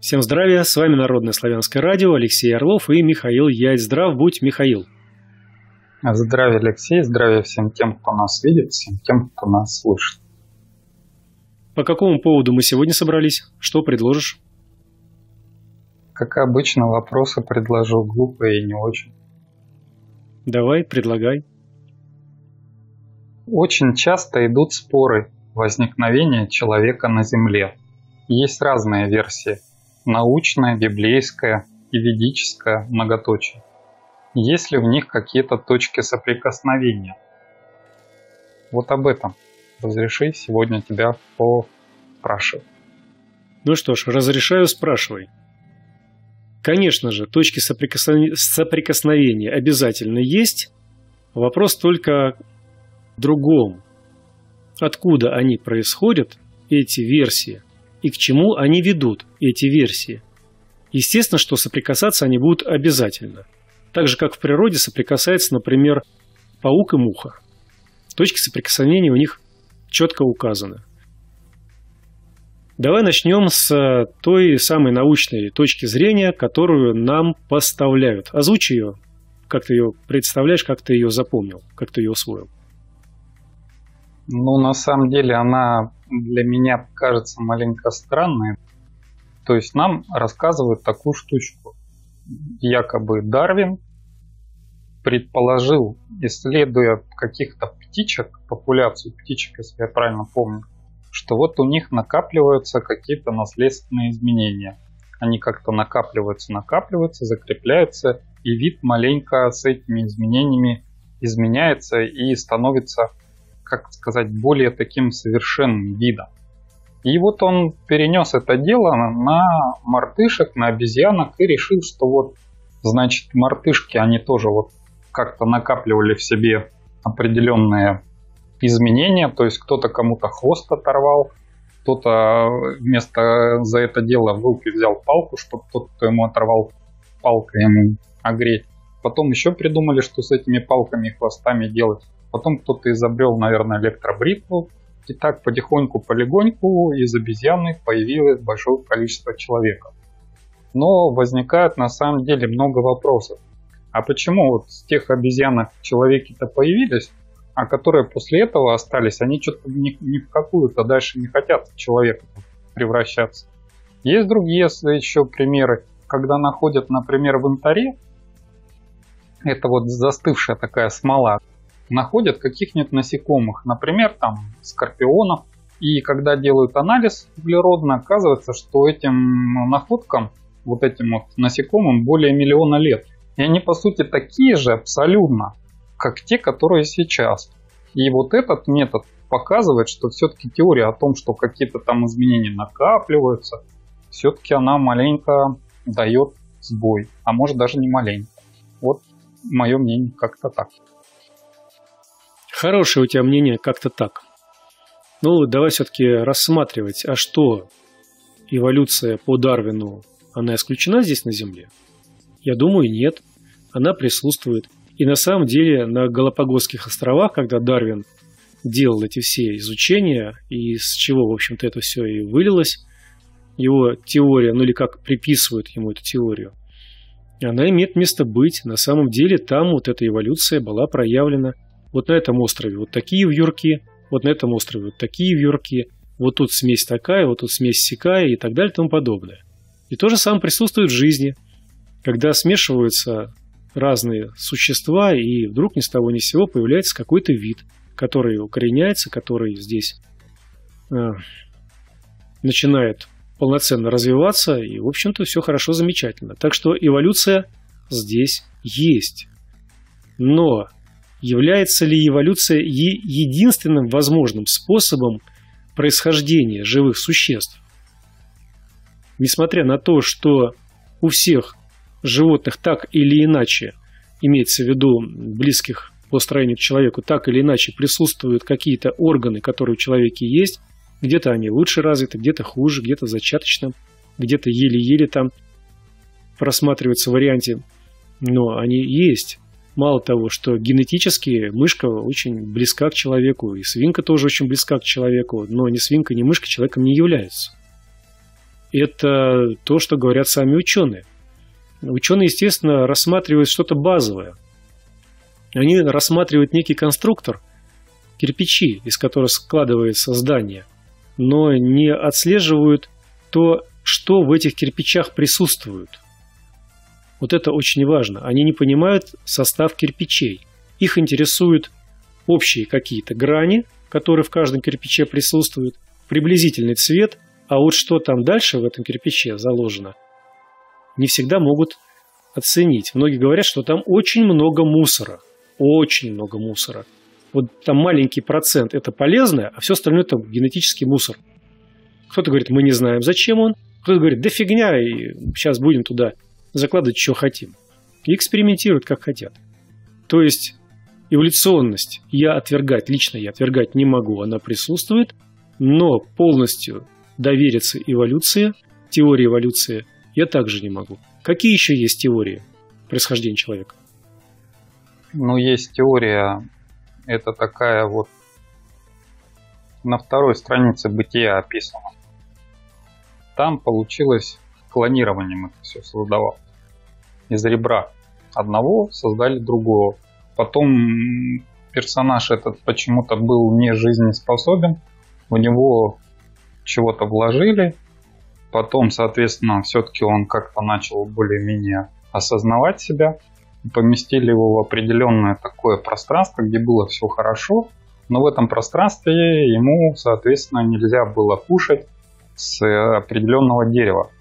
Всем здравия, с вами Народное славянское радио, Алексей Орлов и Михаил Ять. Здрав будь, Михаил. Здравия, Алексей, здравия всем тем, кто нас видит, всем тем, кто нас слышит. По какому поводу мы сегодня собрались? Что предложишь? Как обычно, вопросы предложу глупые и не очень. Давай, предлагай. Очень часто идут споры возникновения человека на Земле. Есть разные версии. Научная, библейская и ведическая, многоточие. Есть ли в них какие-то точки соприкосновения? Вот об этом разреши сегодня тебя поспрашивать. Ну что ж, разрешаю, спрашивай. Конечно же, точки соприкосновения обязательно есть. Вопрос только в другом. Откуда они происходят, эти версии, и к чему они ведут, эти версии? Естественно, что соприкасаться они будут обязательно. Так же, как в природе соприкасается, например, паук и муха. Точки соприкосновения у них четко указаны. Давай начнем с той самой научной точки зрения, которую нам поставляют. Озвучи ее. Как ты ее представляешь, как ты ее запомнил, как ты ее усвоил? Ну, на самом деле, она для меня кажется маленько странной. То есть нам рассказывают такую штучку. Якобы Дарвин предположил, исследуя каких-то птичек, популяцию птичек, если я правильно помню, что вот у них накапливаются какие-то наследственные изменения. Они как-то накапливаются, закрепляются, и вид маленько с этими изменениями изменяется и становится, как сказать, более таким совершенным видом. И вот он перенес это дело на мартышек, на обезьянок и решил, что вот, значит, мартышки, они тоже вот как-то накапливали в себе определенные изменения, то есть кто-то кому-то хвост оторвал, кто-то вместо за это дело в руки взял палку, чтобы тот, кто ему оторвал палкой, ему огреть. Потом еще придумали, что с этими палками и хвостами делать. Потом кто-то изобрел, наверное, электробритву. И так потихоньку, полегоньку из обезьяны появилось большое количество человеков. Но возникает на самом деле много вопросов. А почему вот с тех обезьянок человеки-то появились, а которые после этого остались, они что-то ни в какую-то дальше не хотят в человека превращаться? Есть другие еще примеры, когда находят, например, в янтаре, это вот застывшая такая смола, находят каких-нибудь насекомых, например, там скорпионов, и когда делают анализ углеродный, оказывается, что этим находкам, вот этим вот насекомым более 1 миллиона лет. И они, по сути, такие же абсолютно, как те, которые сейчас. И вот этот метод показывает, что все-таки теория о том, что какие-то там изменения накапливаются, все-таки она маленько дает сбой, а может даже не маленько. Вот мое мнение как-то так. Хорошее у тебя мнение, как-то так. Ну, давай все-таки рассматривать, а что, эволюция по Дарвину, она исключена здесь на Земле? Я думаю, нет. Она присутствует. И на самом деле на Галапагосских островах, когда Дарвин делал эти все изучения, и с чего, в общем-то, это все и вылилось, его теория, ну или как приписывают ему эту теорию, она имеет место быть. На самом деле там вот эта эволюция была проявлена. Вот на этом острове вот такие вьюрки, вот на этом острове вот такие вьюрки, вот тут смесь такая, вот тут смесь сякая и так далее и тому подобное. И то же самое присутствует в жизни, когда смешиваются разные существа, и вдруг ни с того ни с сего появляется какой-то вид, который укореняется, который здесь начинает полноценно развиваться, и, в общем-то, все хорошо, замечательно. Так что эволюция здесь есть. Но является ли эволюция единственным возможным способом происхождения живых существ? Несмотря на то, что у всех животных так или иначе, имеется в виду близких по строению к человеку, так или иначе присутствуют какие-то органы, которые у человека есть, где-то они лучше развиты, где-то хуже, где-то в зачаточном, где-то еле-еле там просматриваются в варианте, но они есть. Мало того, что генетически мышка очень близка к человеку, и свинка тоже очень близка к человеку, но ни свинка, ни мышка человеком не являются. это то, что говорят сами ученые. Ученые, естественно, рассматривают что-то базовое. Они рассматривают некий конструктор, кирпичи, из которых складывается здание, но не отслеживают то, что в этих кирпичах присутствует. Вот это очень важно. Они не понимают состав кирпичей. Их интересуют общие какие-то грани, которые в каждом кирпиче присутствуют, приблизительный цвет, а вот что там дальше в этом кирпиче заложено, не всегда могут оценить. Многие говорят, что там очень много мусора. Очень много мусора. Вот там маленький процент – это полезное, а все остальное – это генетический мусор. Кто-то говорит, мы не знаем, зачем он. Кто-то говорит, да фигня, и сейчас будем туда закладывать, что хотим. И экспериментируют, как хотят. То есть эволюционность лично я отвергать не могу, она присутствует, но полностью довериться эволюции, теории эволюции, я также не могу. Какие еще есть теории происхождения человека? Ну, есть теория, это такая вот на второй странице «Бытия» описано. Там получилось клонированием это все создавал. Из ребра одного создали другого. Потом персонаж этот почему-то был не жизнеспособен, в него чего-то вложили, потом, соответственно, все-таки он как-то начал более-менее осознавать себя, поместили его в определенное такое пространство, где было все хорошо, но в этом пространстве ему, соответственно, нельзя было кушать с определенного дерева.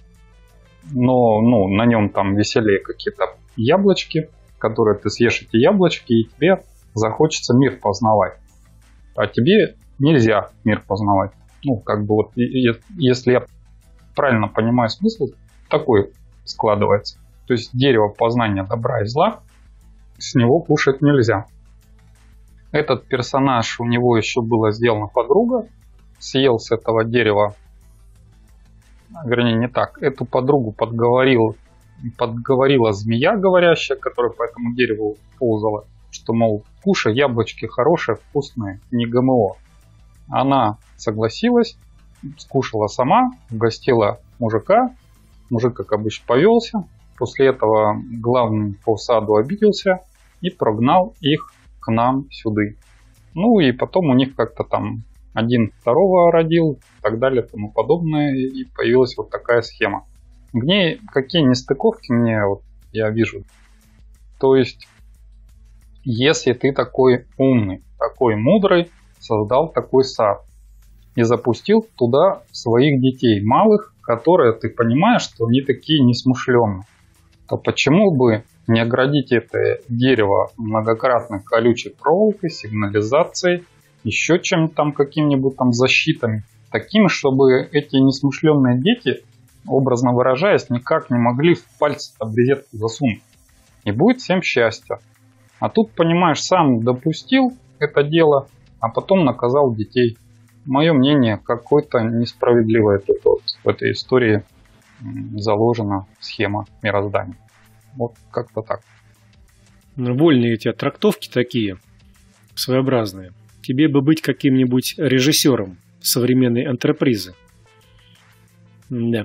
Но на нем там висели какие-то яблочки, которые ты съешь эти яблочки, и тебе захочется мир познавать. А тебе нельзя мир познавать. Как бы вот, если я правильно понимаю смысл, такой складывается. То есть дерево познания добра и зла, с него кушать нельзя. Этот персонаж, у него еще была сделана подруга, съел с этого дерева, вернее не так, эту подругу подговорила змея говорящая, которая по этому дереву ползала, что, мол, кушай, яблочки хорошие, вкусные, не ГМО. Она согласилась, скушала сама, угостила мужика, мужик, как обычно, повелся. После этого главный по саду обиделся и прогнал их к нам сюда. И потом у них как-то там один второго родил и так далее, тому подобное, и появилась вот такая схема. В ней какие нестыковки я вижу. То есть, если ты такой умный, такой мудрый, создал такой сад и запустил туда своих детей малых, которые, ты понимаешь, что они такие несмышленные, то почему бы не оградить это дерево многократно колючей проволокой, сигнализацией, еще чем-то там, какими-нибудь там защитами, такими, чтобы эти несмышленные дети, образно выражаясь, никак не могли в пальцы в розетку засунуть. И будет всем счастье. А тут, понимаешь, сам допустил это дело, а потом наказал детей. Мое мнение, какой-то несправедливая в этой истории заложена схема мироздания. Вот как-то так. Вольные эти трактовки такие, своеобразные. Тебе бы быть каким-нибудь режиссером современной антрепризы. Да.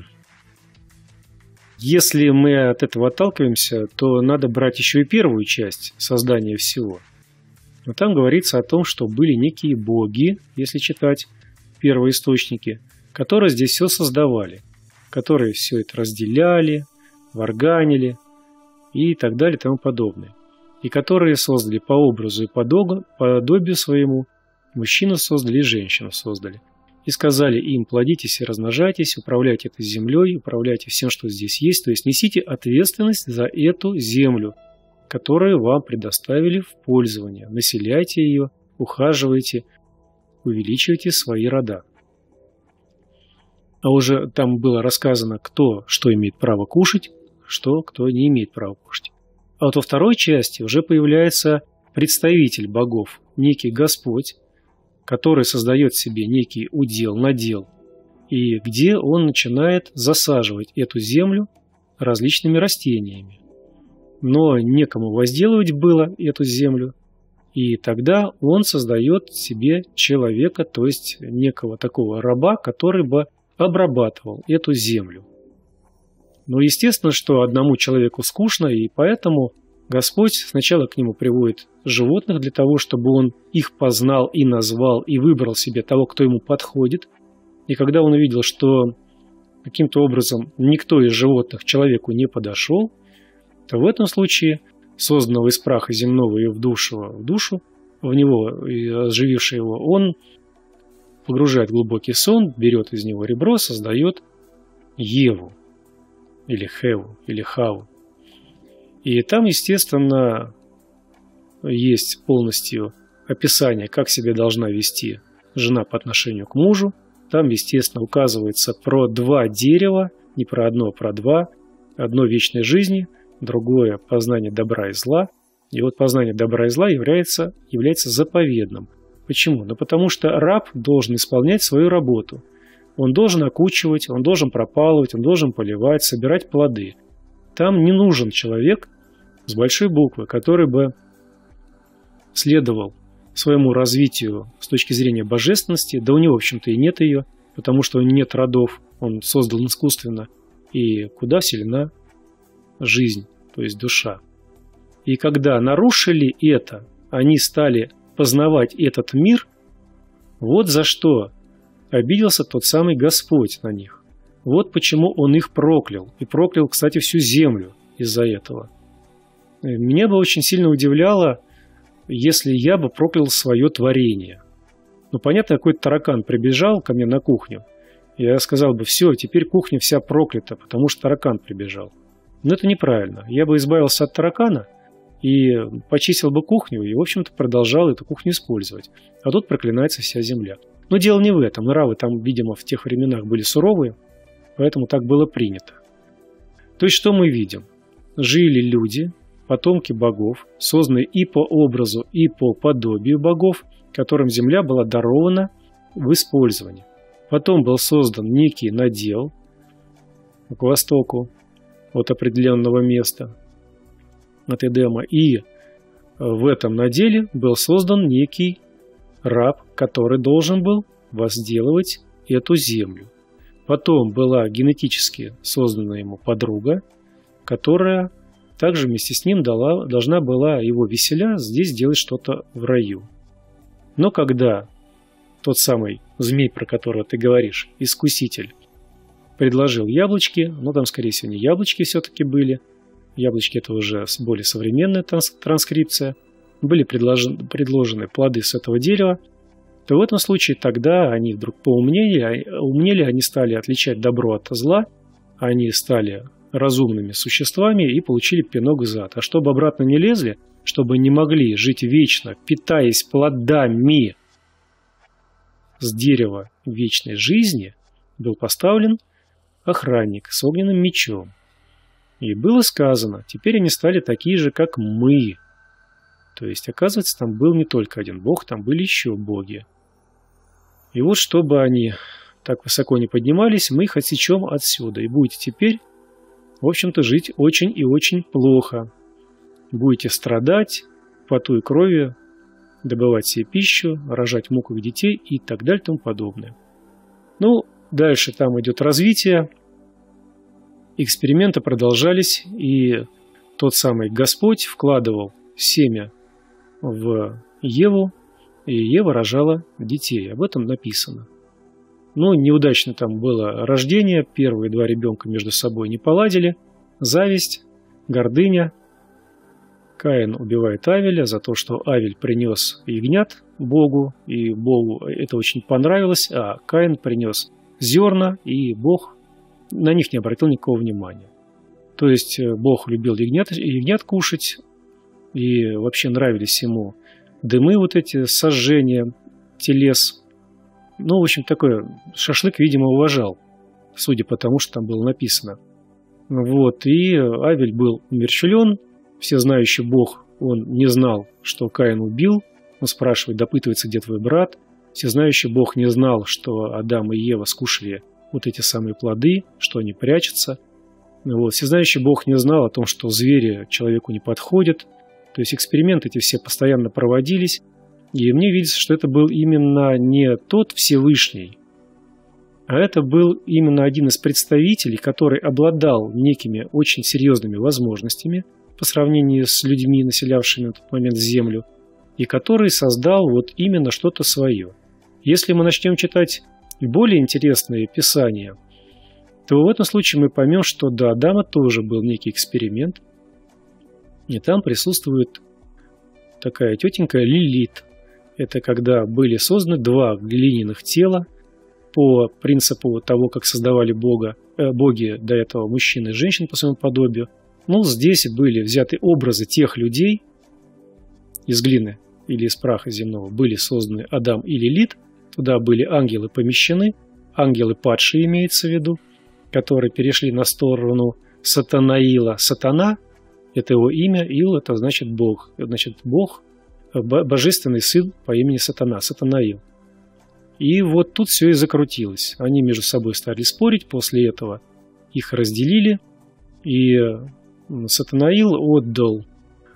Если мы от этого отталкиваемся, то надо брать еще и первую часть создания всего. Но там говорится о том, что были некие боги, если читать первоисточники, которые здесь все создавали, которые все это разделяли, варганили и так далее и тому подобное. И которые создали по образу и подобию своему, мужчину создали и женщину создали. И сказали им: плодитесь и размножайтесь, управляйте этой землей, управляйте всем, что здесь есть, то есть несите ответственность за эту землю, которую вам предоставили в пользование. Населяйте ее, ухаживайте, увеличивайте свои рода. А уже там было рассказано, кто что имеет право кушать, кто не имеет права кушать. А вот во второй части уже появляется представитель богов, некий Господь, который создает себе некий удел, надел, и где он начинает засаживать эту землю различными растениями. Но некому возделывать было эту землю, и тогда он создает себе человека, то есть некого такого раба, который бы обрабатывал эту землю. Но естественно, что одному человеку скучно, и поэтому Господь сначала к нему приводит животных для того, чтобы он их познал и назвал, и выбрал себе того, кто ему подходит. И когда он увидел, что каким-то образом никто из животных человеку не подошел, то в этом случае созданного из праха земного и вдувшего в душу, в него и оживившего его, он погружает в глубокий сон, берет из него ребро, создает Еву, или Хеву, или Хаву. И там, естественно, есть полностью описание, как себя должна вести жена по отношению к мужу. Там, естественно, указывается про два дерева, не про одно, а про два. Одно вечной жизни, другое познание добра и зла. И вот познание добра и зла является заповедным. Почему? Ну, потому что раб должен исполнять свою работу. Он должен окучивать, он должен пропалывать, он должен поливать, собирать плоды. Там не нужен человек с большой буквы, который бы следовал своему развитию с точки зрения божественности. Да у него, в общем-то, и нет ее, потому что у него нет родов, он создан искусственно. И куда вселена жизнь, то есть душа. И когда нарушили это, они стали познавать этот мир, вот за что обиделся тот самый Господь на них. Вот почему он их проклял. И проклял, кстати, всю землю из-за этого. Меня бы очень сильно удивляло, если я бы проклял свое творение. Ну, понятно, какой-то таракан прибежал ко мне на кухню. Я сказал бы, все, теперь кухня вся проклята, потому что таракан прибежал. Но это неправильно. Я бы избавился от таракана и почистил бы кухню, и, в общем-то, продолжал эту кухню использовать. А тут проклинается вся земля. Но дело не в этом. Нравы там, видимо, в тех временах были суровые, поэтому так было принято. То есть, что мы видим? Жили люди, потомки богов, созданные и по образу, и по подобию богов, которым земля была дарована в использовании. Потом был создан некий надел к востоку от определенного места, от Эдема, и в этом наделе был создан некий раб, который должен был возделывать эту землю. Потом была генетически создана ему подруга, которая также вместе с ним должна была его веселя здесь делать что-то в раю. Но когда тот самый змей, про которого ты говоришь, искуситель, предложил яблочки, но там, скорее всего, не яблочки все-таки были, яблочки — это уже более современная транскрипция, были предложены плоды с этого дерева, то в этом случае тогда они вдруг умнели, они стали отличать добро от зла, они стали разумными существами и получили пинок в зад. А чтобы обратно не лезли, чтобы не могли жить вечно, питаясь плодами с дерева вечной жизни, был поставлен охранник с огненным мечом. И было сказано, теперь они стали такие же, как мы. То есть, оказывается, там был не только один бог, там были еще боги. И вот, чтобы они так высоко не поднимались, мы их отсечем отсюда. И будете теперь, в общем-то, жить очень и очень плохо. Будете страдать, в поту и крови, добывать себе пищу, рожать в муках детей и так далее и тому подобное. Ну, дальше там идет развитие. Эксперименты продолжались, и тот самый Господь вкладывал семя в Еву, и Ева рожала детей. Об этом написано. Ну, неудачно там было рождение, первые два ребенка между собой не поладили, зависть, гордыня. Каин убивает Авеля за то, что Авель принес ягнят Богу, и Богу это очень понравилось, а Каин принес зерна, и Бог на них не обратил никакого внимания. То есть Бог любил ягнят кушать, и вообще нравились ему дымы вот эти, сожжения телес. Ну, в общем, такой шашлык, видимо, уважал, судя по тому, что там было написано. Вот, и Авель был умерщвлен, всезнающий Бог, он не знал, что Каин убил, он спрашивает, допытывается, где твой брат. Всезнающий Бог не знал, что Адам и Ева скушали вот эти самые плоды, что они прячутся. Вот. Всезнающий Бог не знал о том, что звери человеку не подходят. То есть эксперименты эти все постоянно проводились. И мне видится, что это был именно не тот Всевышний, А это был именно один из представителей, который обладал некими очень серьезными возможностями по сравнению с людьми, населявшими на тот момент Землю, и который создал вот именно что-то свое. Если мы начнем читать более интересные писания, то в этом случае мы поймем, что до Адама тоже был некий эксперимент, и там присутствует такая тетенька Лилит. Это когда были созданы два глиняных тела по принципу того, как создавали боги до этого мужчин и женщин по своему подобию. Ну, здесь были взяты образы тех людей из глины или из праха земного, были созданы Адам и Лилит, туда были ангелы помещены, ангелы падшие имеется в виду, которые перешли на сторону Сатанаила. Сатана – это его имя, Ил – это значит Бог. Значит, Бог – божественный сын по имени Сатана, Сатанаил. И вот тут все и закрутилось. Они между собой стали спорить, после этого их разделили, и Сатанаил отдал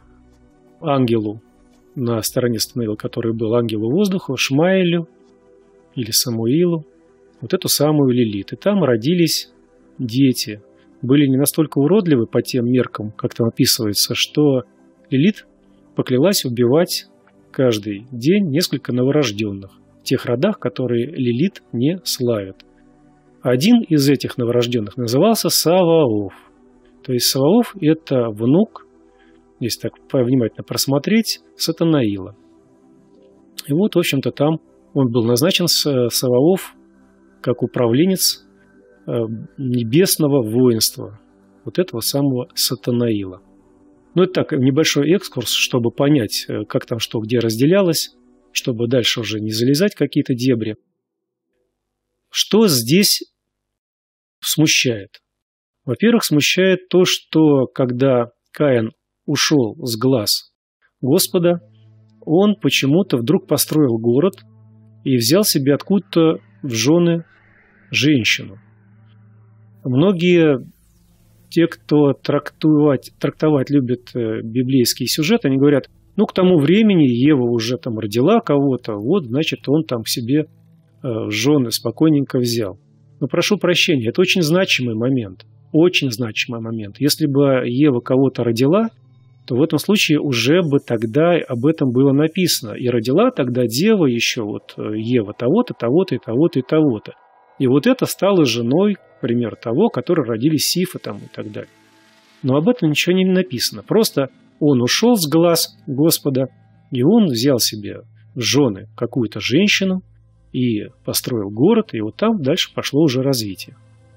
ангелу на стороне Сатанаила, который был ангелу воздуха, Шмаэлю или Самуилу, вот эту самую Лилит. И там родились дети. Были не настолько уродливы по тем меркам, как там описывается, что Лилит поклялась убивать каждый день несколько новорожденных в тех родах, которые Лилит не славят. Один из этих новорожденных назывался Саваоф. То есть Саваоф – это внук, если так внимательно просмотреть, Сатанаила. И вот, в общем-то, там он был назначен Саваоф как управленец небесного воинства, вот этого самого Сатанаила. Ну, это так, небольшой экскурс, чтобы понять, как там что где разделялось, чтобы дальше уже не залезать в какие-то дебри. Что здесь смущает? Во-первых, смущает то, что когда Каин ушел с глаз Господа, он почему-то вдруг построил город и взял себе откуда-то в жены женщину. Многие, те, кто трактовать любят библейский сюжет, они говорят, ну, к тому времени Ева уже там родила кого-то, вот, значит, он там к себе жены спокойненько взял. Но прошу прощения, это очень значимый момент. Очень значимый момент. Если бы Ева кого-то родила, то в этом случае уже бы тогда об этом было написано. И родила тогда дева еще, вот Ева того-то, того-то и того-то и того-то. И вот это стало женой, пример того, которые родились Сифа там и так далее. Но об этом ничего не написано. Просто он ушел с глаз Господа, и он взял себе в жены какую-то женщину и построил город, и вот там дальше пошло уже развитие.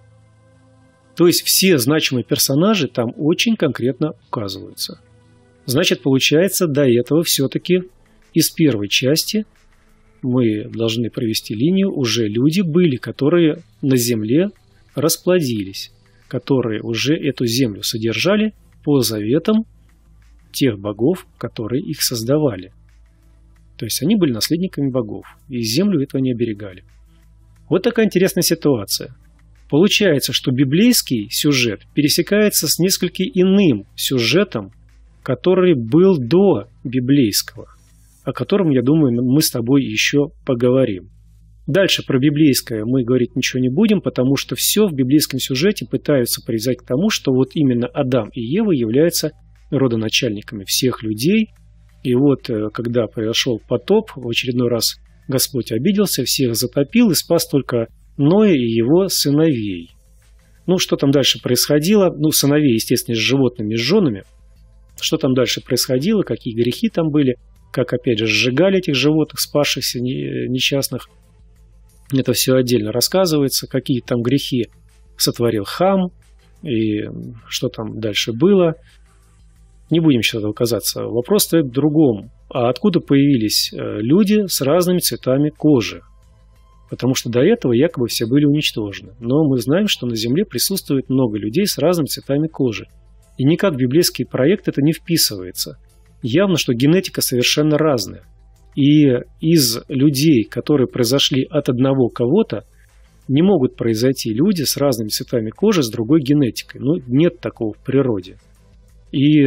То есть все значимые персонажи там очень конкретно указываются. Значит, получается, до этого все-таки из первой части мы должны провести линию, уже люди были, которые на земле расплодились, которые уже эту землю содержали по заветам тех богов, которые их создавали. То есть они были наследниками богов, и землю этого не оберегали. Вот такая интересная ситуация. Получается, что библейский сюжет пересекается с несколько иным сюжетом, который был до библейского, о котором, я думаю, мы с тобой еще поговорим. Дальше про библейское мы говорить ничего не будем, потому что все в библейском сюжете пытаются привязать к тому, что вот именно Адам и Ева являются родоначальниками всех людей. И вот, когда произошел потоп, в очередной раз Господь обиделся, всех затопил и спас только Ноя и его сыновей. Ну, что там дальше происходило? Ну, сыновей, естественно, с животными, с женами. Что там дальше происходило, какие грехи там были, как, опять же, сжигали этих животных, спасшихся несчастных. Это все отдельно рассказывается, какие там грехи сотворил Хам, и что там дальше было. Не будем сейчас этого касаться. Вопрос стоит в другом. А откуда появились люди с разными цветами кожи? Потому что до этого якобы все были уничтожены. Но мы знаем, что на Земле присутствует много людей с разными цветами кожи. И никак в библейский проект это не вписывается. Явно, что генетика совершенно разная. И из людей, которые произошли от одного кого-то, не могут произойти люди с разными цветами кожи, с другой генетикой. Ну, нет такого в природе. И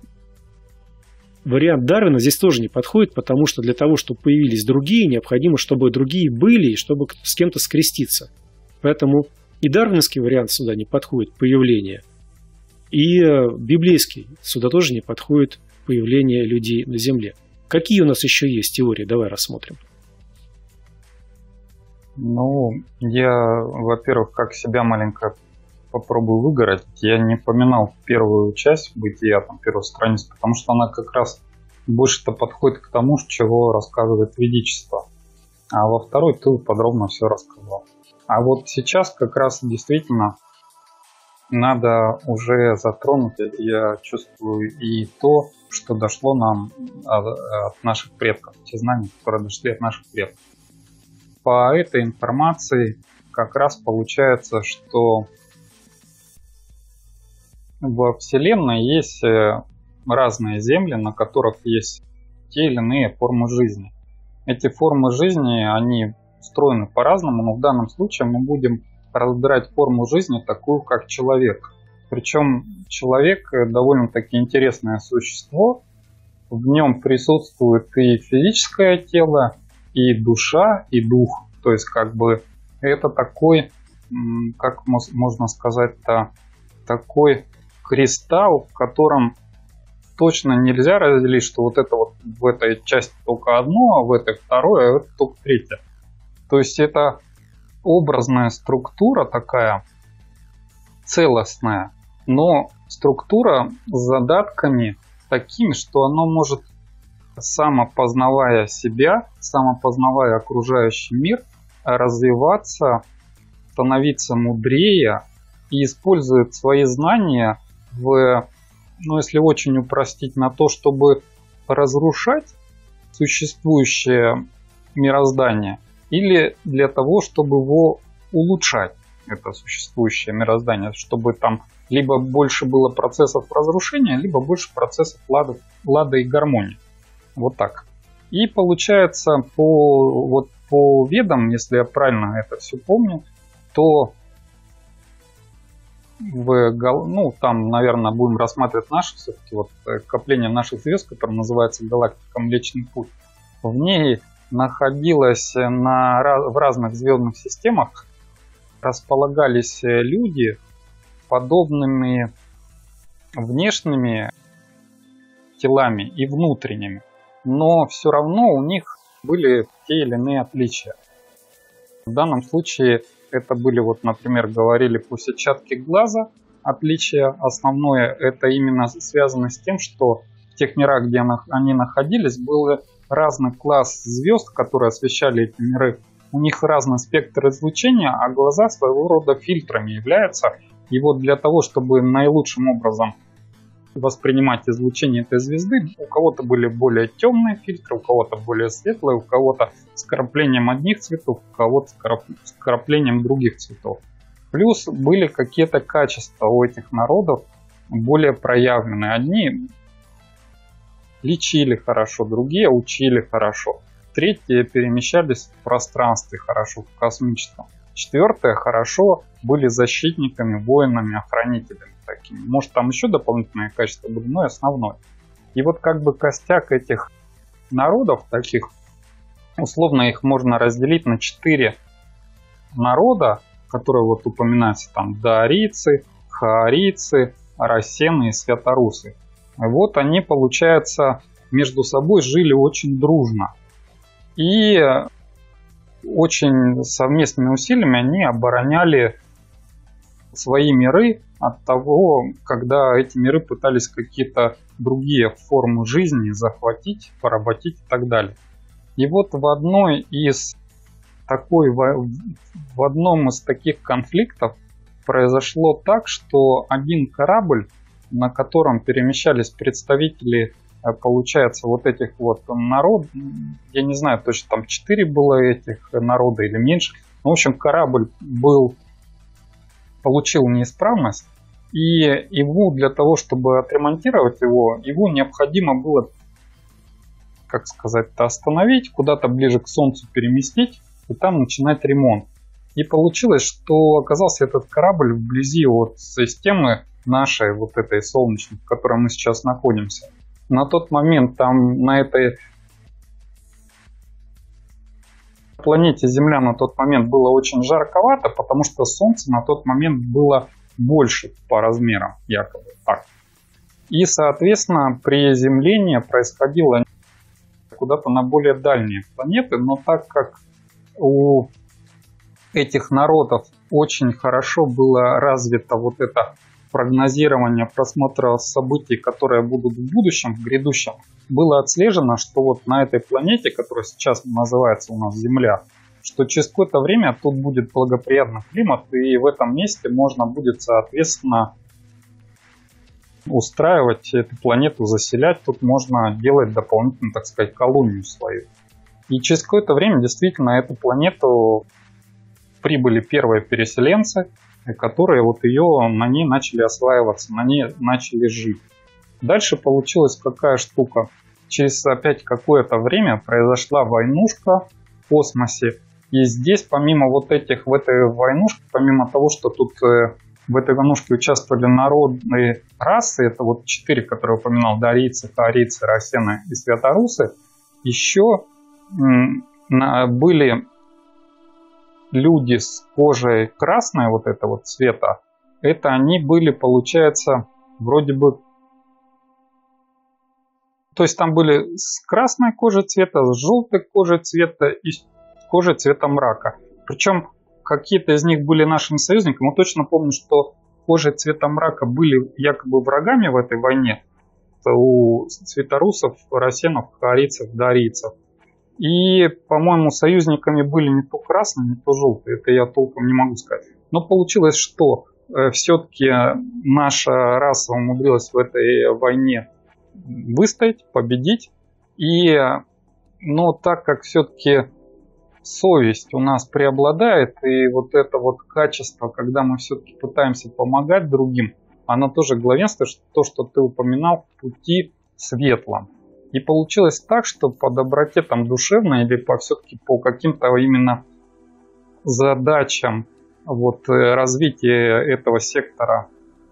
вариант Дарвина здесь тоже не подходит, потому что для того, чтобы появились другие, необходимо, чтобы другие были и чтобы с кем-то скреститься. Поэтому и дарвинский вариант сюда не подходит, появление, и библейский сюда тоже не подходит, появление людей на Земле. Какие у нас еще есть теории? Давай рассмотрим. Ну, я, во-первых, как себя маленько попробую выгородить. Я не поминал первую часть бытия, там, первую страницу, потому что она как раз больше-то подходит к тому, чего рассказывает ведичество. А во второй ты подробно все рассказал. А вот сейчас как раз действительно надо уже затронуть, я чувствую, и то, что дошло нам от наших предков, те знания, которые дошли от наших предков. По этой информации как раз получается, что во Вселенной есть разные земли, на которых есть те или иные формы жизни. Эти формы жизни, они устроены по-разному, но в данном случае мы будем разбирать форму жизни такую, как человек. Причем человек довольно-таки интересное существо. В нем присутствует и физическое тело, и душа, и дух. То есть как бы это такой, как можно сказать-то, такой кристалл, в котором точно нельзя разделить, что вот это вот в этой части только одно, а в этой второе, а это только третье. То есть это образная структура такая целостная, но структура с задатками такими, что она может, самопознавая себя, самопознавая окружающий мир, развиваться, становиться мудрее и использует свои знания если очень упростить, на то, чтобы разрушать существующее мироздание, или для того, чтобы его улучшать, это существующее мироздание, чтобы там либо больше было процессов разрушения, либо больше процессов лада и гармонии. Вот так. И получается, по ведам, если я правильно это все помню, то там, наверное, будем рассматривать наши все-таки копление наших звезд, которое называется галактика Млечный Путь. В ней находилось в разных звездных системах, располагались люди подобными внешними телами и внутренними, но все равно у них были те или иные отличия. В данном случае это были, например, говорили по сетчатке глаза, отличие основное, это именно связано с тем, что в тех мирах, где они находились, был разный класс звезд, которые освещали эти миры. У них разный спектр излучения, а глаза своего рода фильтрами являются. И для того, чтобы наилучшим образом воспринимать излучение этой звезды, у кого-то были более темные фильтры, у кого-то более светлые, у кого-то с краплением одних цветов, у кого-то с краплением других цветов. Плюс были какие-то качества у этих народов более проявленные. Одни лечили хорошо, другие учили хорошо. Третьи перемещались в пространстве хорошо, в космическом. Четвертые хорошо были защитниками, воинами, охранителями такими. Может, там еще дополнительные качества были, но и основное. И костяк этих народов, таких, условно их можно разделить на 4 народа, которые упоминаются там: даорийцы, хаарийцы, арасены и святорусы. И они, получается, между собой жили очень дружно. И очень совместными усилиями они обороняли свои миры от того, когда эти миры пытались какие-то другие формы жизни захватить, поработить и так далее. И в одном из таких конфликтов произошло так, что один корабль, на котором перемещались представители, получается, этих народов, я не знаю точно, там 4 было этих народа или меньше. В общем, корабль получил неисправность, и ему для того, чтобы отремонтировать его необходимо было, остановить, куда-то ближе к Солнцу переместить и там начинать ремонт. И получилось, что оказался этот корабль вблизи системы нашей, этой солнечной, в которой мы сейчас находимся. На тот момент там на этой планете Земля на тот момент было очень жарковато, потому что Солнце на тот момент было больше по размерам, якобы так. И, соответственно, приземление происходило куда-то на более дальние планеты, но так как у этих народов очень хорошо было развито вот это прогнозирование просмотра событий, которые будут в будущем, в грядущем, было отслежено, что вот на этой планете, которая сейчас называется у нас Земля, что через какое-то время тут будет благоприятный климат, и в этом месте можно будет, соответственно, устраивать эту планету, заселять. Тут можно делать дополнительно, так сказать, колонию свою. И через какое-то время действительно на эту планету прибыли первые переселенцы, которые вот на ней начали осваиваться, на ней начали жить. Дальше получилась какая штука. Через опять какое-то время произошла войнушка в космосе. И здесь, помимо вот этих, в этой войнушке, помимо того, что тут в этой войнушке участвовали народные расы, это вот 4, которые я упоминал, дарийцы, таорийцы, рассены и святорусы, еще были люди с кожей красной, вот этого цвета. Это они были, получается, вроде бы... То есть там были с красной кожей цвета, с желтой кожей цвета и с кожей цвета мрака. Причем какие-то из них были нашими союзниками. Я точно помню, что кожей цвета мрака были якобы врагами в этой войне. Это у светорусов, рассенов, таорийцев, дарийцев. И, по-моему, союзниками были не то красные, не то желтые. Это я толком не могу сказать. Но получилось, что все-таки наша раса умудрилась в этой войне выстоять, победить. Но так как все-таки совесть у нас преобладает, и вот это вот качество, когда мы все-таки пытаемся помогать другим, оно тоже главенствует, то, что ты упоминал, в пути светлом. И получилось так, что по доброте там душевной или все-таки по каким-то именно задачам вот развития этого сектора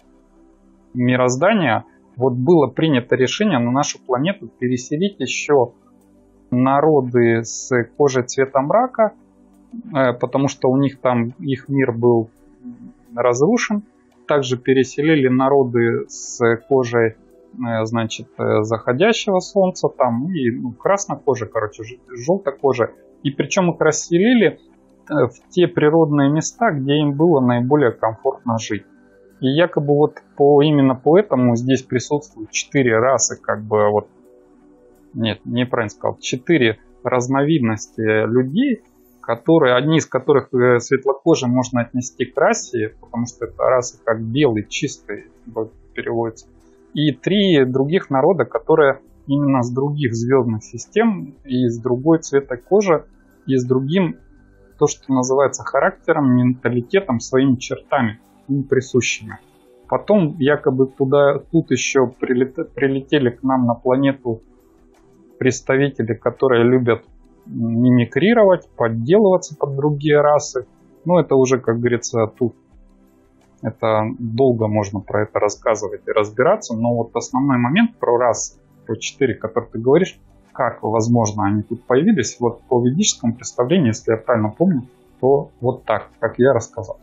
мироздания вот было принято решение на нашу планету переселить еще народы с кожей цвета мрака, потому что у них там их мир был разрушен. Также переселили народы с кожей, значит, заходящего солнца там и краснокожие, желтой кожи. И причем их расселили в те природные места, где им было наиболее комфортно жить. И якобы вот именно поэтому здесь присутствуют 4 расы, как бы вот, нет, неправильно сказал, 4 разновидности людей, которые, одни из которых светлокожие можно отнести к расе, потому что это раса как белый, чистый переводится. И 3 других народа, которые именно с других звездных систем и с другой цвета кожи, и с другим, то, что называется характером, менталитетом, своими чертами, им присущими. Потом якобы тут еще прилетели к нам на планету представители, которые любят мимикрировать, подделываться под другие расы. Но это уже, как говорится, тут это долго можно про это рассказывать и разбираться. Но вот основной момент про расы, про 4, которые ты говоришь, как возможно они тут появились, вот по ведическому представлению, если я правильно помню, то вот так, как я рассказал.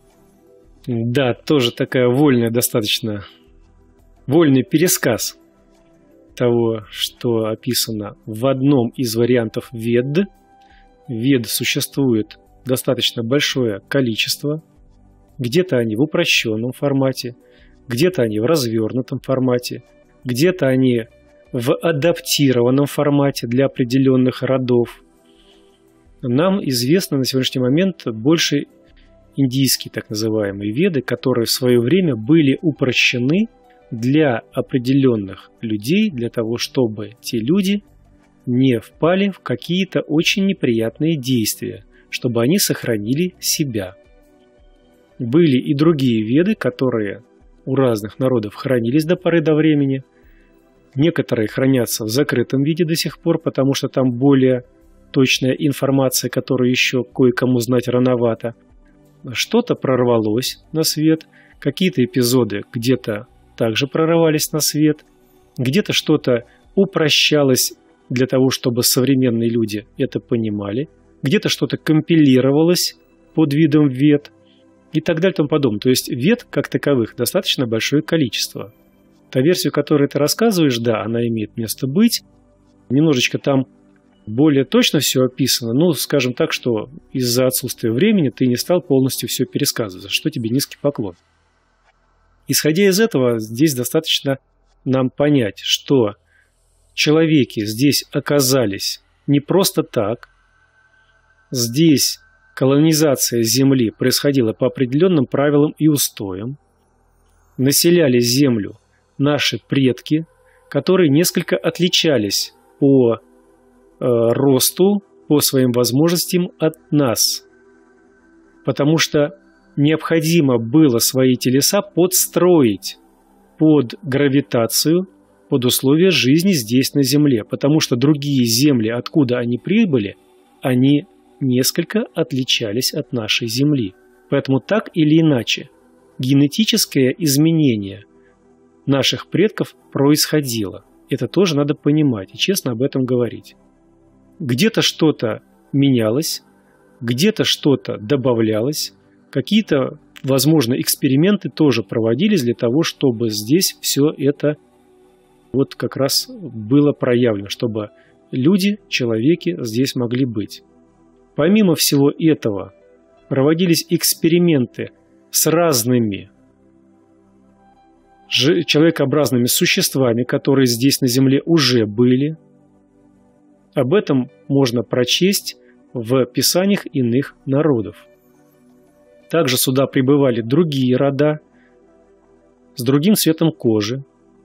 Да, тоже такая вольная достаточно, вольный пересказ того, что описано в одном из вариантов Вед. Вед существует достаточно большое количество. Где-то они в упрощенном формате, где-то они в развернутом формате, где-то они в адаптированном формате для определенных родов. Нам известно на сегодняшний момент больше индийские так называемые Веды, которые в свое время были упрощены для определенных людей, для того, чтобы те люди не впали в какие-то очень неприятные действия, чтобы они сохранили себя. Были и другие Веды, которые у разных народов хранились до поры до времени. Некоторые хранятся в закрытом виде до сих пор, потому что там более точная информация, которую еще кое-кому знать рановато. Что-то прорвалось на свет, какие-то эпизоды где-то также прорывались на свет, где-то что-то упрощалось для того, чтобы современные люди это понимали, где-то что-то компилировалось под видом вед и так далее и тому подобное. То есть вед, как таковых, достаточно большое количество. Та версия, которую ты рассказываешь, да, она имеет место быть. Немножечко там более точно все описано. Ну, скажем так, что из-за отсутствия времени ты не стал полностью все пересказывать, за что тебе низкий поклон. Исходя из этого, здесь достаточно нам понять, что человеки здесь оказались не просто так. Здесь колонизация Земли происходила по определенным правилам и устоям. Населяли Землю наши предки, которые несколько отличались по росту, по своим возможностям от нас. Потому что необходимо было свои телеса подстроить под гравитацию, под условия жизни здесь на Земле. Потому что другие земли, откуда они прибыли, они несколько отличались от нашей Земли. Поэтому так или иначе генетическое изменение наших предков происходило. Это тоже надо понимать и честно об этом говорить. Где-то что-то менялось, где-то что-то добавлялось, какие-то, возможно, эксперименты тоже проводились для того, чтобы здесь все это вот как раз было проявлено, чтобы люди, человеки здесь могли быть. Помимо всего этого, проводились эксперименты с разными человекообразными существами, которые здесь на Земле уже были. Об этом можно прочесть в писаниях иных народов. Также сюда прибывали другие рода с другим цветом кожи,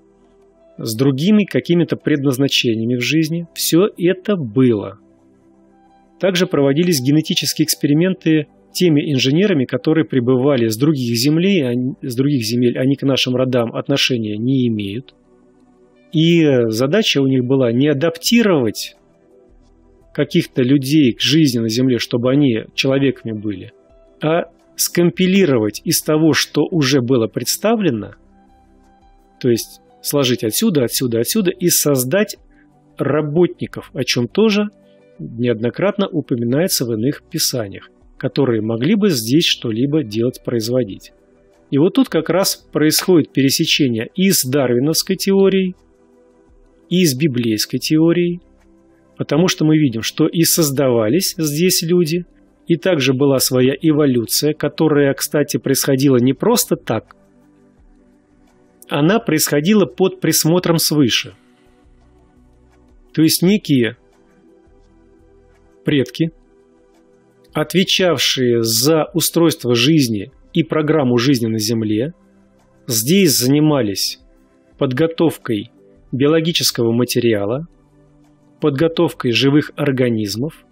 с другими какими-то предназначениями в жизни. Все это было. Также проводились генетические эксперименты теми инженерами, которые прибывали с других земель, они к нашим родам отношения не имеют. И задача у них была не адаптировать каких-то людей к жизни на Земле, чтобы они человеками были, а скомпилировать из того, что уже было представлено, то есть сложить отсюда, отсюда, отсюда и создать работников, о чем тоже неоднократно упоминается в иных писаниях, которые могли бы здесь что-либо делать, производить. И вот тут как раз происходит пересечение и с дарвиновской теорией, и с библейской теорией, потому что мы видим, что и создавались здесь люди, и также была своя эволюция, которая, кстати, происходила не просто так, она происходила под присмотром свыше. То есть некие предки, отвечавшие за устройство жизни и программу жизни на Земле, здесь занимались подготовкой биологического материала, подготовкой живых организмов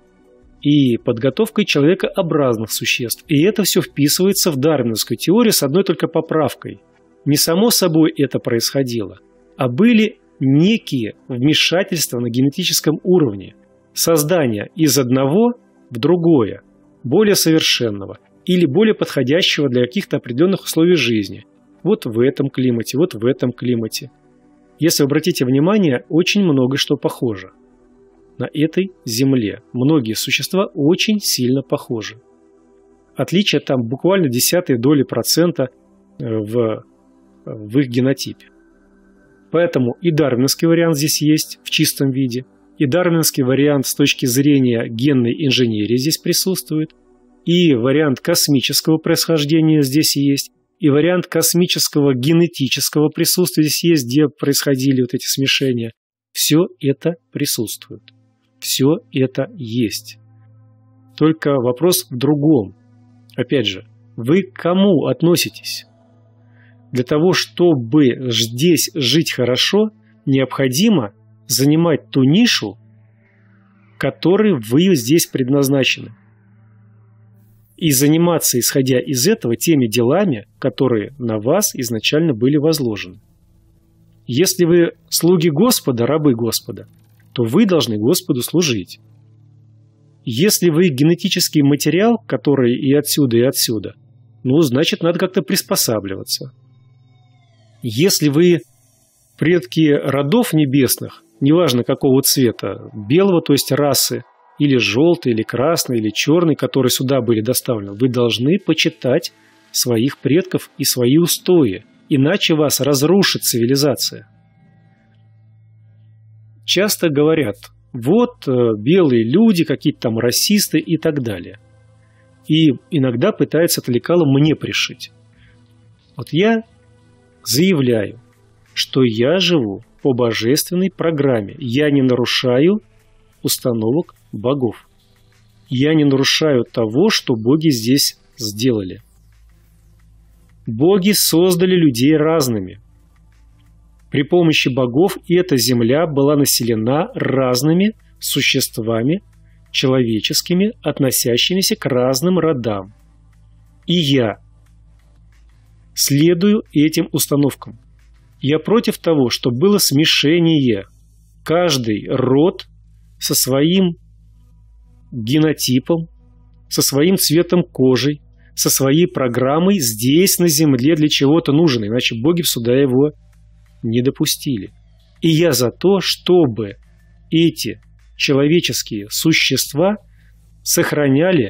и подготовкой человекообразных существ. И это все вписывается в дарвиновскую теорию с одной только поправкой. Не само собой это происходило, а были некие вмешательства на генетическом уровне, создание из одного в другое, более совершенного или более подходящего для каких-то определенных условий жизни. Вот в этом климате, вот в этом климате. Если вы обратите внимание, очень много что похоже. На этой Земле многие существа очень сильно похожи. Отличие там буквально 0,1% в их генотипе. Поэтому и дарвиновский вариант здесь есть в чистом виде, и дарвиновский вариант с точки зрения генной инженерии здесь присутствует, и вариант космического происхождения здесь есть, и вариант космического генетического присутствия здесь есть, где происходили вот эти смешения. Все это присутствует. Все это есть. Только вопрос в другом. Опять же, вы к кому относитесь? Для того, чтобы здесь жить хорошо, необходимо занимать ту нишу, которой вы здесь предназначены. И заниматься, исходя из этого, теми делами, которые на вас изначально были возложены. Если вы слуги Господа, рабы Господа, то вы должны Господу служить. Если вы генетический материал, который и отсюда, ну, значит, надо как-то приспосабливаться. Если вы предки родов небесных, неважно какого цвета, белого, то есть расы, или желтый, или красный, или черный, которые сюда были доставлены, вы должны почитать своих предков и свои устои, иначе вас разрушит цивилизация. Часто говорят, вот белые люди, какие-то там расисты и так далее. И иногда пытаются это лекало мне пришить. Вот я заявляю, что я живу по божественной программе. Я не нарушаю установок богов. Я не нарушаю того, что боги здесь сделали. Боги создали людей разными. При помощи богов эта земля была населена разными существами, человеческими, относящимися к разным родам. И я следую этим установкам. Я против того, чтобы было смешение. Каждый род со своим генотипом, со своим цветом кожи, со своей программой здесь, на земле, для чего-то нужен, иначе боги сюда его не допустили. И я за то, чтобы эти человеческие существа сохраняли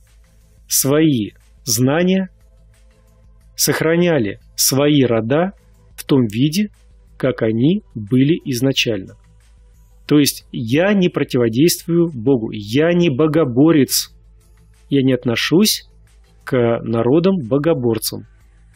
свои знания, сохраняли свои рода в том виде, как они были изначально. То есть я не противодействую Богу, я не богоборец, я не отношусь к народам-богоборцам.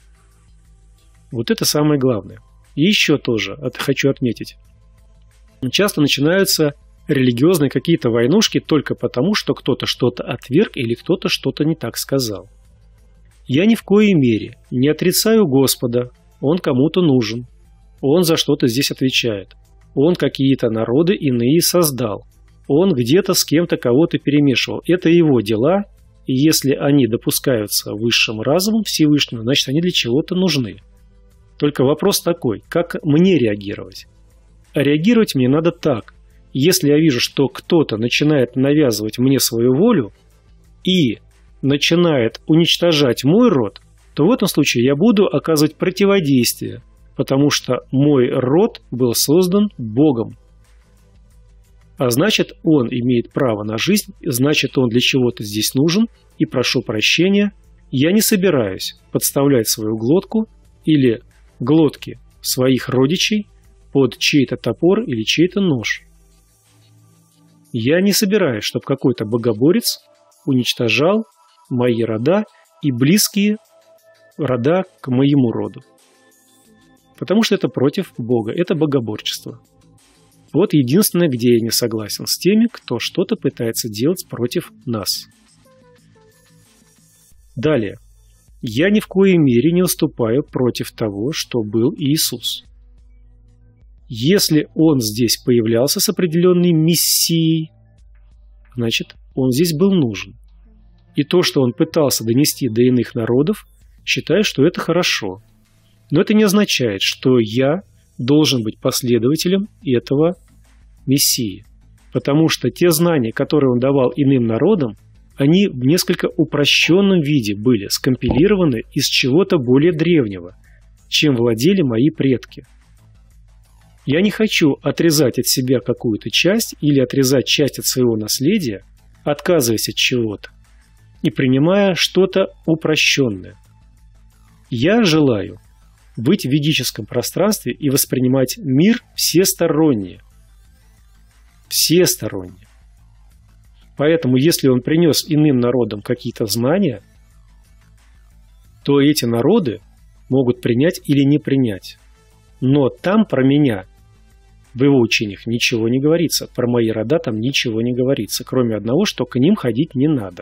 Вот это самое главное. И еще тоже хочу отметить. Часто начинаются религиозные какие-то войнушки только потому, что кто-то что-то отверг или кто-то что-то не так сказал. Я ни в коей мере не отрицаю Господа, Он кому-то нужен, Он за что-то здесь отвечает, Он какие-то народы иные создал, Он где-то с кем-то кого-то перемешивал. Это Его дела, и если они допускаются высшим разумом Всевышнего, значит они для чего-то нужны. Только вопрос такой, как мне реагировать? А реагировать мне надо так. Если я вижу, что кто-то начинает навязывать мне свою волю и начинает уничтожать мой род, то в этом случае я буду оказывать противодействие, потому что мой род был создан Богом. А значит, он имеет право на жизнь, значит, он для чего-то здесь нужен, и прошу прощения, я не собираюсь подставлять свою глотку или глотки своих родичей под чей-то топор или чей-то нож. Я не собираюсь, чтобы какой-то богоборец уничтожал мои рода и близкие рода к моему роду. Потому что это против Бога, это богоборчество. Вот единственное, где я не согласен с теми, кто что-то пытается делать против нас. Далее. Я ни в коей мере не выступаю против того, что был Иисус. Если Он здесь появлялся с определенной миссией, значит, Он здесь был нужен. И то, что Он пытался донести до иных народов, считаю, что это хорошо. Но это не означает, что я должен быть последователем этого Мессии. Потому что те знания, которые Он давал иным народам, они в несколько упрощенном виде были скомпилированы из чего-то более древнего, чем владели мои предки. Я не хочу отрезать от себя какую-то часть или отрезать часть от своего наследия, отказываясь от чего-то и принимая что-то упрощенное. Я желаю быть в ведическом пространстве и воспринимать мир всесторонне. Всесторонне. Поэтому, если он принес иным народам какие-то знания, то эти народы могут принять или не принять. Но там про меня в его учениях ничего не говорится. Про мои рода там ничего не говорится, кроме одного, что к ним ходить не надо.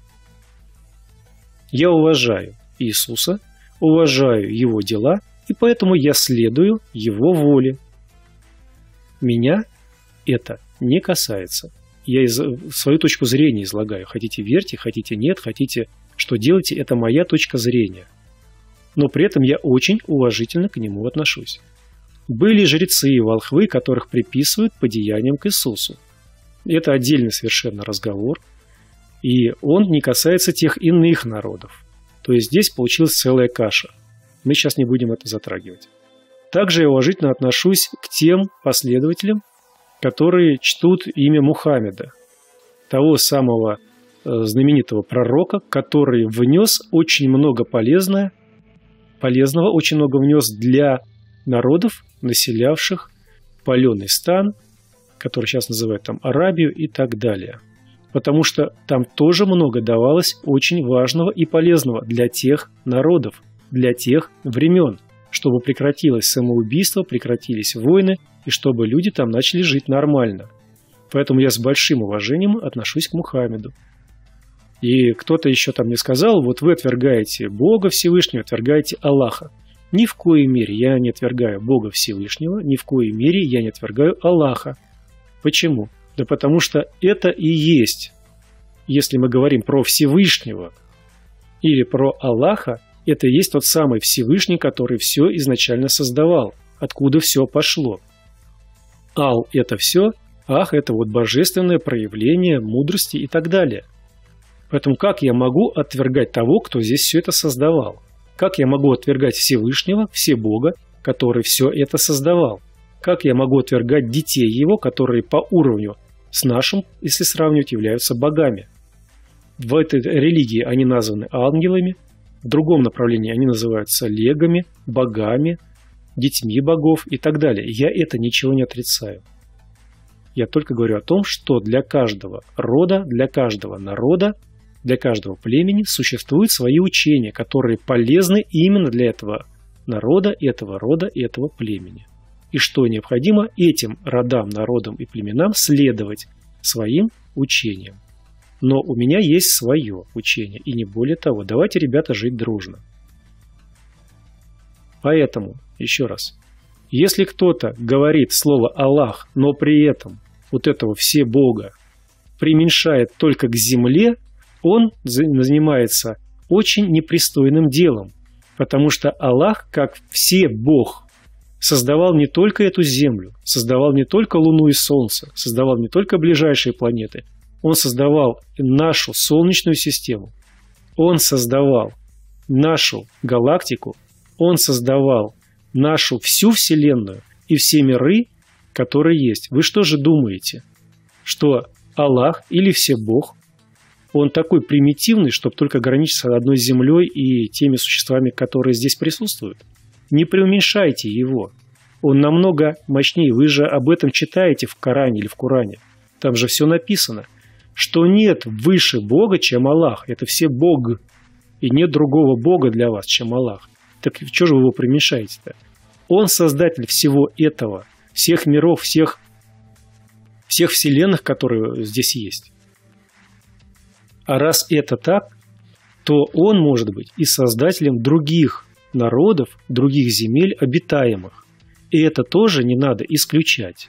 Я уважаю Иисуса, уважаю Его дела, и поэтому я следую Его воле. Меня это не касается. Я свою точку зрения излагаю. Хотите верьте, хотите нет, хотите что делайте, это моя точка зрения. Но при этом я очень уважительно к нему отношусь. Были жрецы и волхвы, которых приписывают по деяниям к Иисусу. Это отдельный совершенно разговор, и он не касается тех иных народов. То есть здесь получилась целая каша. Мы сейчас не будем это затрагивать. Также я уважительно отношусь к тем последователям, которые чтут имя Мухаммеда. того самого знаменитого пророка, который внес очень много полезного, очень много внес для народов, населявших паленый стан, который сейчас называют там Арабию и так далее. Потому что там тоже много давалось очень важного и полезного для тех народов, для тех времен, чтобы прекратилось самоубийство, прекратились войны, и чтобы люди там начали жить нормально. Поэтому я с большим уважением отношусь к Мухаммеду. И кто-то еще там мне сказал, вот вы отвергаете Бога Всевышнего, отвергаете Аллаха. Ни в коей мере я не отвергаю Бога Всевышнего, ни в коей мере я не отвергаю Аллаха. Почему? Да потому что это и есть, если мы говорим про Всевышнего или про Аллаха, это и есть тот самый Всевышний, который все изначально создавал, откуда все пошло. Ал – это все, Ах – это вот божественное проявление мудрости и так далее. Поэтому как я могу отвергать того, кто здесь все это создавал? Как я могу отвергать Всевышнего, Всебога, который все это создавал? Как я могу отвергать детей его, которые по уровню с нашим, если сравнивать, являются богами? В этой религии они названы ангелами, в другом направлении они называются легами, богами, детьми богов и так далее. Я это ничего не отрицаю. Я только говорю о том, что для каждого рода, для каждого народа, для каждого племени существуют свои учения, которые полезны именно для этого народа, этого рода и этого племени. И что необходимо этим родам, народам и племенам следовать своим учениям. Но у меня есть свое учение, и не более того. Давайте, ребята, жить дружно. Поэтому, еще раз, если кто-то говорит слово «Аллах», но при этом вот этого Всебога преуменьшает только к земле, он занимается очень непристойным делом, потому что Аллах, как Всебог, создавал не только эту землю, создавал не только Луну и Солнце, создавал не только ближайшие планеты, он создавал нашу Солнечную систему, он создавал нашу галактику, он создавал нашу всю Вселенную и все миры, которые есть. Вы что же думаете, что Аллах или Всебог, он такой примитивный, чтобы только ограничиться одной землей и теми существами, которые здесь присутствуют? Не преуменьшайте его. Он намного мощнее. Вы же об этом читаете в Коране или в Коране. Там же все написано, что нет выше Бога, чем Аллах. Это все Бог. И нет другого Бога для вас, чем Аллах. Так что же вы его преуменьшаете-то? Он создатель всего этого, всех миров, всех вселенных, которые здесь есть. А раз это так, то он может быть и создателем других народов, других земель обитаемых. И это тоже не надо исключать.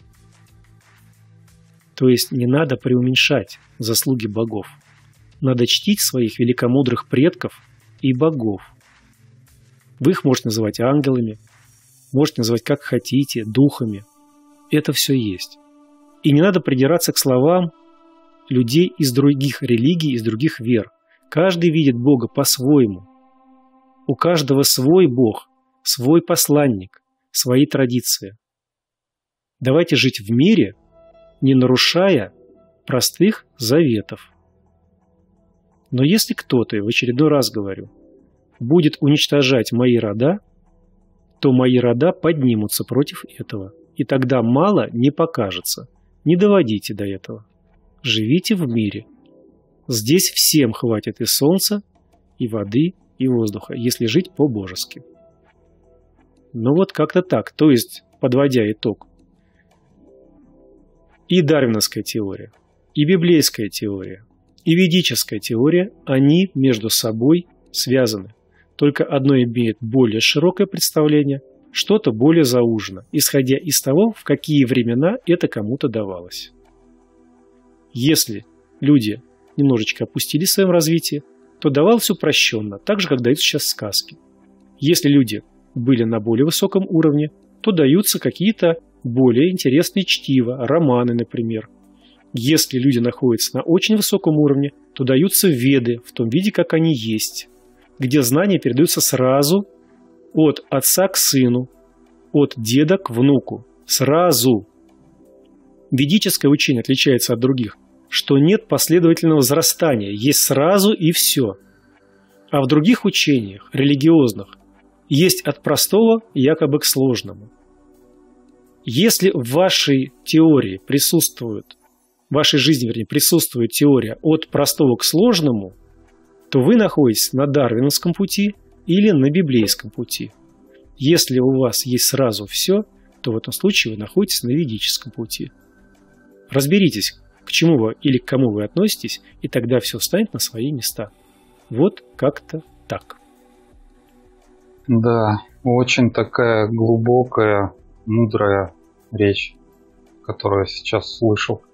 То есть не надо преуменьшать заслуги богов. Надо чтить своих великомудрых предков и богов. Вы их можете называть ангелами, можете называть как хотите, духами. Это все есть. И не надо придираться к словам людей из других религий, из других вер. Каждый видит Бога по-своему. У каждого свой Бог, свой посланник, свои традиции. Давайте жить в мире, не нарушая простых заветов. Но если кто-то, и в очередной раз говорю, будет уничтожать мои рода, то мои рода поднимутся против этого. И тогда мало не покажется. Не доводите до этого. Живите в мире. Здесь всем хватит и солнца, и воды, и воздуха, если жить по-божески. Ну вот как-то так. То есть, подводя итог, и дарвиновская теория, и библейская теория, и ведическая теория, они между собой связаны. Только одно имеет более широкое представление, что-то более заужено, исходя из того, в какие времена это кому-то давалось. Если люди немножечко опустились в своем развитии, то давалось упрощенно, так же, как дают сейчас сказки. Если люди были на более высоком уровне, то даются какие-то более интересные чтива, романы, например. Если люди находятся на очень высоком уровне, то даются веды в том виде, как они есть, где знания передаются сразу от отца к сыну, от деда к внуку. Сразу. Ведическое учение отличается от других что нет последовательного возрастания, есть сразу и все. А в других учениях, религиозных, есть от простого якобы к сложному. Если в вашей теории присутствует, в вашей жизни, вернее, присутствует теория от простого к сложному, то вы находитесь на дарвиновском пути или на библейском пути. Если у вас есть сразу все, то в этом случае вы находитесь на ведическом пути. Разберитесь, к чему вы или к кому вы относитесь, и тогда все встанет на свои места. Вот как-то так. Да, очень такая глубокая, мудрая речь, которую я сейчас слышал.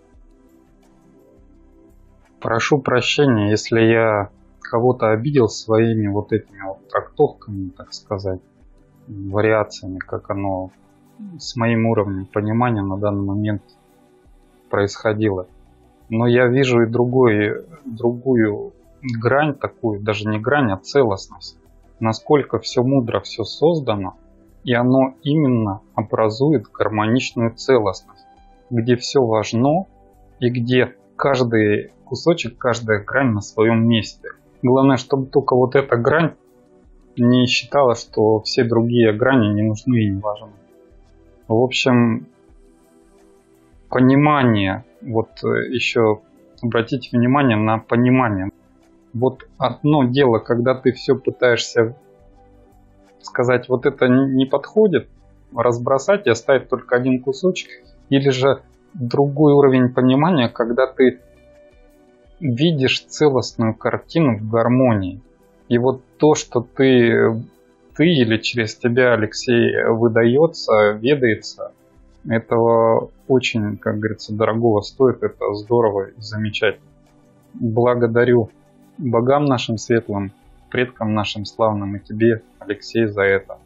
Прошу прощения, если я кого-то обидел своими вот этими вот трактовками, так сказать, вариациями, как оно с моим уровнем понимания на данный момент происходило. Но я вижу и другую грань, такую, даже не грань, а целостность. Насколько все мудро, все создано, и оно именно образует гармоничную целостность, где все важно и где каждый кусочек, каждая грань на своем месте. Главное, чтобы только вот эта грань не считала, что все другие грани не нужны и не важны. В общем, понимание, вот еще обратите внимание на понимание. Вот одно дело, когда ты все пытаешься сказать, вот это не подходит, разбросать и оставить только один кусочек, или же другой уровень понимания, когда ты видишь целостную картину в гармонии. И вот то, что ты или через тебя, Алексей, выдается, ведается, этого очень, как говорится, дорогого стоит, это здорово и замечательно. Благодарю богам нашим светлым, предкам нашим славным и тебе, Алексей, за это.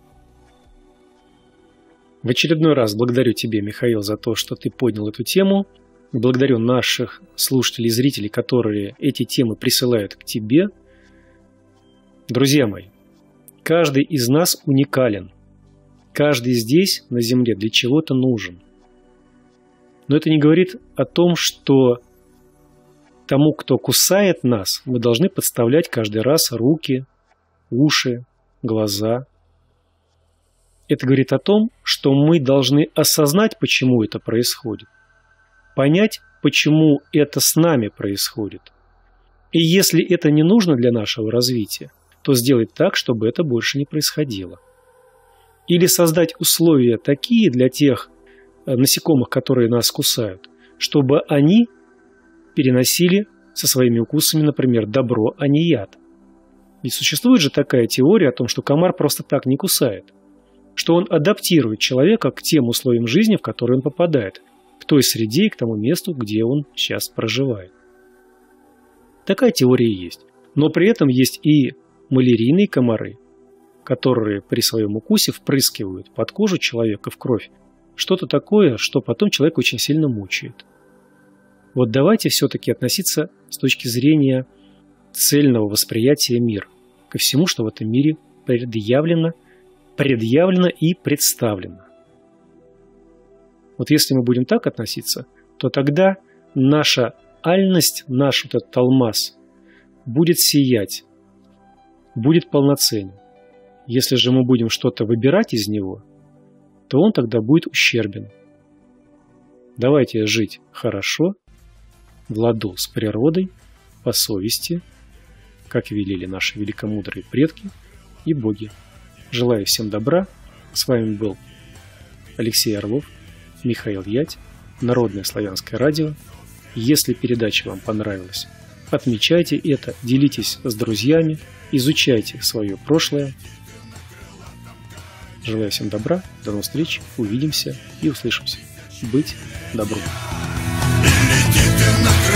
В очередной раз благодарю тебя, Михаил, за то, что ты поднял эту тему. Благодарю наших слушателей и зрителей, которые эти темы присылают к тебе. Друзья мои, каждый из нас уникален. Каждый здесь, на Земле, для чего-то нужен. Но это не говорит о том, что тому, кто кусает нас, мы должны подставлять каждый раз руки, уши, глаза. Это говорит о том, что мы должны осознать, почему это происходит. Понять, почему это с нами происходит. И если это не нужно для нашего развития, то сделать так, чтобы это больше не происходило. Или создать условия такие для тех насекомых, которые нас кусают, чтобы они переносили со своими укусами, например, добро, а не яд. Ведь существует же такая теория о том, что комар просто так не кусает, что он адаптирует человека к тем условиям жизни, в которые он попадает, к той среде и к тому месту, где он сейчас проживает. Такая теория есть. Но при этом есть и малярийные комары, которые при своем укусе впрыскивают под кожу человека в кровь что-то такое, что потом человека очень сильно мучает. Вот давайте все-таки относиться с точки зрения цельного восприятия мира ко всему, что в этом мире предъявлено и представлено. Вот если мы будем так относиться, то тогда наша альность, наш вот этот алмаз будет сиять, будет полноценен. Если же мы будем что-то выбирать из него, то он тогда будет ущербен. Давайте жить хорошо, в ладу с природой, по совести, как велели наши великомудрые предки и боги. Желаю всем добра. С вами был Алексей Орлов, Михаил Ять, Народное славянское радио. Если передача вам понравилась, отмечайте это, делитесь с друзьями, изучайте свое прошлое. Желаю всем добра, до новых встреч, увидимся и услышимся. Быть добром.